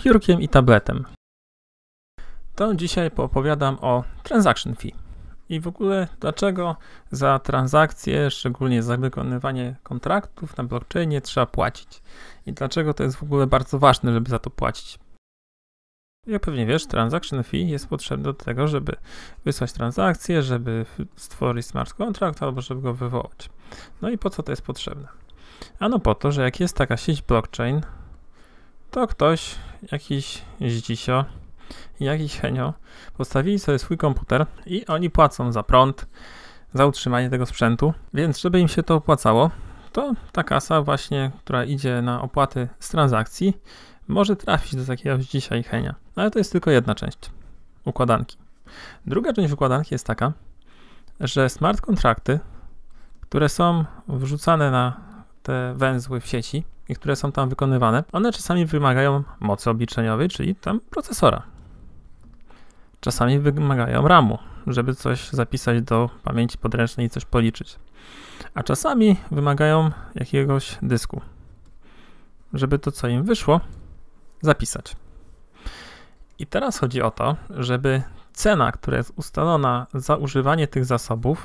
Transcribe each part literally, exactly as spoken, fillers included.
piórkiem i tabletem. To dzisiaj poopowiadam o transaction fee i w ogóle dlaczego za transakcje, szczególnie za wykonywanie kontraktów na blockchainie trzeba płacić i dlaczego to jest w ogóle bardzo ważne, żeby za to płacić. Jak pewnie wiesz, transaction fee jest potrzebny do tego, żeby wysłać transakcję, żeby stworzyć smart contract albo żeby go wywołać. No i po co to jest potrzebne? Ano po to, że jak jest taka sieć blockchain, to ktoś, jakiś zdzisio, jakiś henio postawili sobie swój komputer i oni płacą za prąd, za utrzymanie tego sprzętu, więc żeby im się to opłacało, to ta kasa właśnie, która idzie na opłaty z transakcji, może trafić do takiego zdzisia i henia. Ale to jest tylko jedna część układanki. Druga część układanki jest taka, że smart kontrakty, które są wrzucane na te węzły w sieci i które są tam wykonywane, one czasami wymagają mocy obliczeniowej, czyli tam procesora. Czasami wymagają ramu, żeby coś zapisać do pamięci podręcznej i coś policzyć. A czasami wymagają jakiegoś dysku, żeby to, co im wyszło, zapisać. I teraz chodzi o to, żeby cena, która jest ustalona za używanie tych zasobów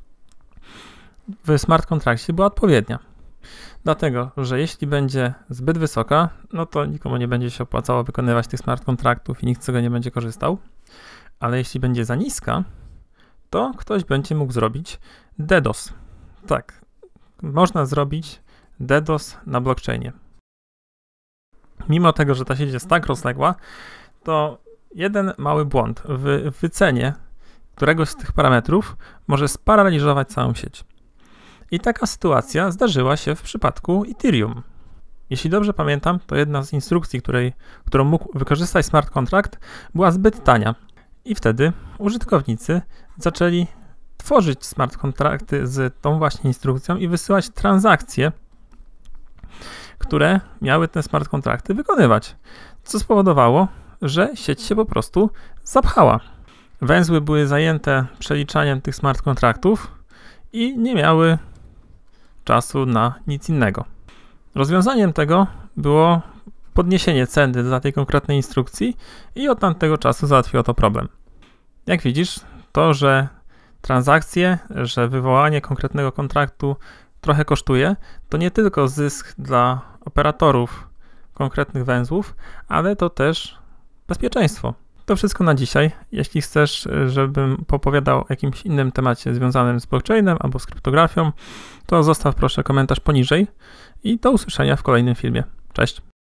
w smart kontrakcie była odpowiednia. Dlatego, że jeśli będzie zbyt wysoka, no to nikomu nie będzie się opłacało wykonywać tych smart kontraktów i nikt z tego nie będzie korzystał. Ale jeśli będzie za niska, to ktoś będzie mógł zrobić DDoS. Tak, można zrobić DDoS na blockchainie. Mimo tego, że ta sieć jest tak rozległa, to jeden mały błąd w wycenie któregoś z tych parametrów może sparaliżować całą sieć. I taka sytuacja zdarzyła się w przypadku Ethereum. Jeśli dobrze pamiętam, to jedna z instrukcji, której, którą mógł wykorzystać smart contract, była zbyt tania. I wtedy użytkownicy zaczęli tworzyć smart kontrakty z tą właśnie instrukcją i wysyłać transakcje, które miały te smart kontrakty wykonywać, co spowodowało, że sieć się po prostu zapchała. Węzły były zajęte przeliczaniem tych smart kontraktów i nie miały czasu na nic innego. Rozwiązaniem tego było podniesienie ceny dla tej konkretnej instrukcji i od tamtego czasu załatwiło to problem. Jak widzisz, to, że transakcje, że wywołanie konkretnego kontraktu trochę kosztuje, to nie tylko zysk dla operatorów konkretnych węzłów, ale to też bezpieczeństwo. To wszystko na dzisiaj. Jeśli chcesz, żebym opowiadał o jakimś innym temacie związanym z blockchainem albo z kryptografią, to zostaw proszę komentarz poniżej i do usłyszenia w kolejnym filmie. Cześć!